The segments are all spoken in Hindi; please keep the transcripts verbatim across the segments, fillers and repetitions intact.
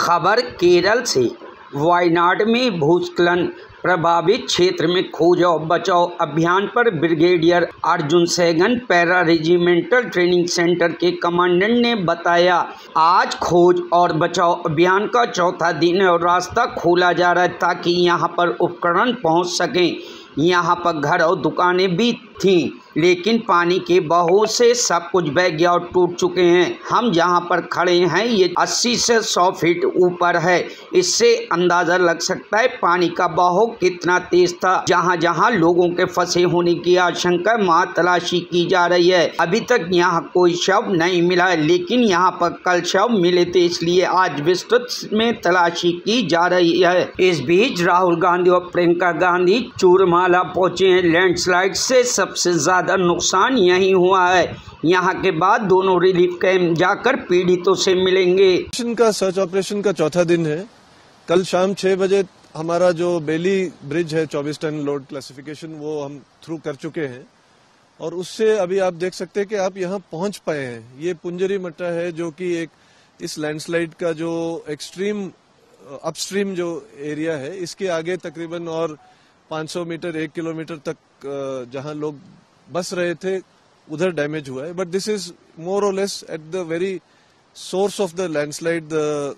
खबर केरल से। वायनाड में भूस्खलन प्रभावित क्षेत्र में खोज और बचाव अभियान पर brigadier Arjun Saigan para regimental training centre के कमांडेंट ने बताया, आज खोज और बचाव अभियान का चौथा दिन है और रास्ता खोला जा रहा है ताकि यहां पर उपकरण पहुंच सकें। यहाँ पर घर और दुकानें भी थीं, लेकिन पानी के बहाव से सब कुछ बह गया और टूट चुके हैं। हम जहाँ पर खड़े हैं ये अस्सी से सौ फीट ऊपर है। इससे अंदाज़ा लग सकता है पानी का बहाव कितना तेज था। जहाँ जहाँ लोगों के फंसे होने की आशंका, वहाँ तलाशी की जा रही है। अभी तक यहाँ कोई शव नहीं मिला है, लेकिन यहाँ पर कल शव मिले थे, इसलिए आज विस्तृत में तलाशी की जा रही है। इस बीच राहुल गांधी और प्रियंका गांधी चूरमाला पहुंचे हैं। लैंडस्लाइड से सबसे ज्यादा नुकसान यहीं हुआ है। यहाँ के बाद दोनों रिलीफ कैंप जाकर पीड़ितों से मिलेंगे। का सर्च ऑपरेशन का चौथा दिन है। कल शाम छह बजे हमारा जो बेली ब्रिज है चौबीस टन लोड क्लासिफिकेशन, वो हम थ्रू कर चुके हैं और उससे अभी आप देख सकते हैं कि आप यहाँ पहुंच पाए हैं। ये पुंजरी मट्टा है जो कि एक इस लैंडस्लाइड का जो एक्सट्रीम अपस्ट्रीम जो एरिया है, इसके आगे तकरीबन और पाँच सौ मीटर एक किलोमीटर तक जहां लोग बस रहे थे उधर डैमेज हुआ है। But this is more or less at the very source of the landslide, the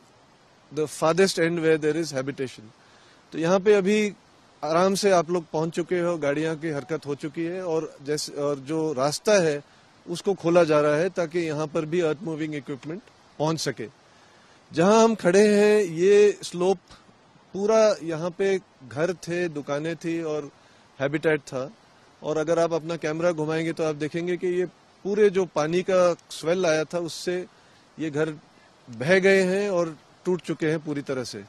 the farthest end where there is habitation. तो यहाँ पे अभी आराम से आप लोग पहुंच चुके हो, गाड़ियां की हरकत हो चुकी है और जैसे और जो रास्ता है उसको खोला जा रहा है ताकि यहाँ पर भी अर्थ मूविंग इक्विपमेंट पहुंच सके। जहां हम खड़े हैं ये स्लोप पूरा, यहाँ पे घर थे, दुकानें थी और हैबिटेट था। और अगर आप अपना कैमरा घुमाएंगे तो आप देखेंगे कि ये पूरे जो पानी का स्वेल आया था उससे ये घर बह गए हैं और टूट चुके हैं पूरी तरह से।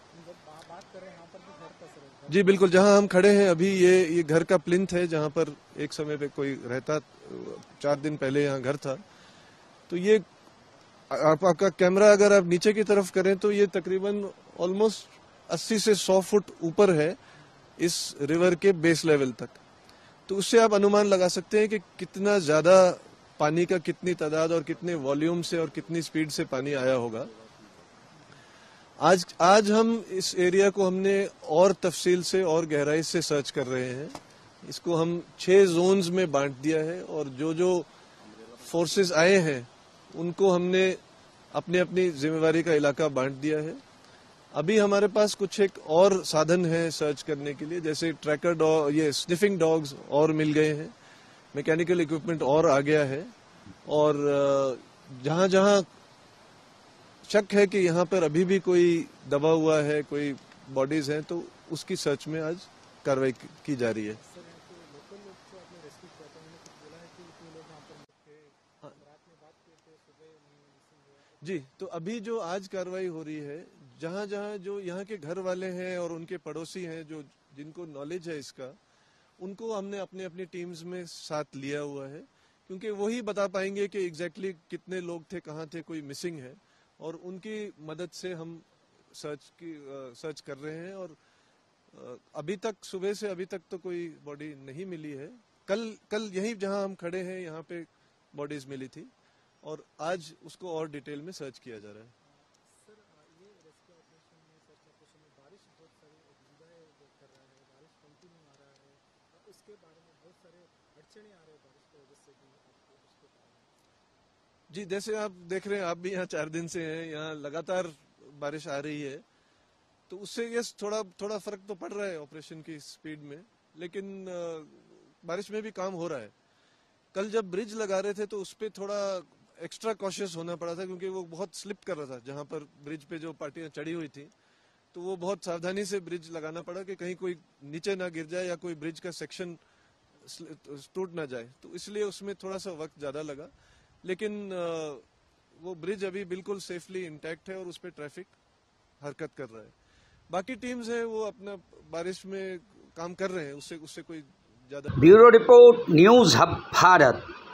जी बिल्कुल, जहां हम खड़े हैं अभी ये ये घर का प्लिंथ है जहां पर एक समय पे कोई रहता, चार दिन पहले यहाँ घर था। तो ये आप, आपका कैमरा अगर आप नीचे की तरफ करें तो ये तकरीबन ऑलमोस्ट अस्सी से सौ फुट ऊपर है इस रिवर के बेस लेवल तक। तो उससे आप अनुमान लगा सकते हैं कि कितना ज्यादा पानी का, कितनी तादाद और कितने वॉल्यूम से और कितनी स्पीड से पानी आया होगा। आज आज हम इस एरिया को हमने और तफसील से और गहराई से सर्च कर रहे हैं। इसको हम छह जोन्स में बांट दिया है और जो जो फोर्सेस आए हैं उनको हमने अपनी अपनी जिम्मेवारी का इलाका बांट दिया है। अभी हमारे पास कुछ एक और साधन है सर्च करने के लिए, जैसे ट्रैकर डॉग, ये स्निफिंग डॉग्स और मिल गए हैं, मैकेनिकल इक्विपमेंट और आ गया है और जहां जहां शक है कि यहाँ पर अभी भी कोई दबा हुआ है, कोई बॉडीज हैं, तो उसकी सर्च में आज कार्रवाई की जा रही है। जी, तो अभी जो आज कार्रवाई हो रही है, जहां जहां जो यहाँ के घर वाले हैं और उनके पड़ोसी हैं जो जिनको नॉलेज है इसका, उनको हमने अपने अपनी टीम्स में साथ लिया हुआ है, क्योंकि वही बता पाएंगे कि एग्जैक्टली कितने लोग थे, कहाँ थे, कोई मिसिंग है, और उनकी मदद से हम सर्च की सर्च कर रहे हैं। और अभी तक सुबह से अभी तक तो कोई बॉडी नहीं मिली है। कल कल यही जहां हम खड़े हैं यहाँ पे बॉडीज मिली थी और आज उसको और डिटेल में सर्च किया जा रहा है। सर, ये रेस्क्यू ऑपरेशन में, सर्च ऑपरेशन में बारिश बहुत सारी वो कर रहा है, बारिश कंटिन्यू आ रहा है, उसके बारे में बहुत सारे अड़चने आ रहे हैं बारिश की वजह से भी आपको उसके बारे में। जी, जैसे आप देख रहे हैं, आप भी यहाँ चार दिन से हैं, यहाँ लगातार बारिश आ रही है, तो उससे यस थोड़ा थोड़ा फर्क तो पड़ रहा है ऑपरेशन की स्पीड में, लेकिन बारिश में भी काम हो रहा है। कल जब ब्रिज लगा रहे थे तो उस पर थोड़ा एक्स्ट्रा कॉशियस होना पड़ा था, क्योंकि वो बहुत स्लिप कर रहा था। जहां पर ब्रिज पे जो पार्टियां चढ़ी हुई थी, तो वो बहुत सावधानी से ब्रिज लगाना पड़ा कि कहीं कोई नीचे ना गिर जाए या कोई ब्रिज का सेक्शन टूट ना जाए। तो इसलिए उसमें थोड़ा सा वक्त ज्यादा लगा, लेकिन वो ब्रिज अभी बिल्कुल सेफली इंटैक्ट है और उस पर ट्रैफिक हरकत कर रहा है। बाकी टीम्स हैं वो अपना बारिश में काम कर रहे हैं, उससे उससे कोई ज्यादा। Bureau report, news hub Bharat.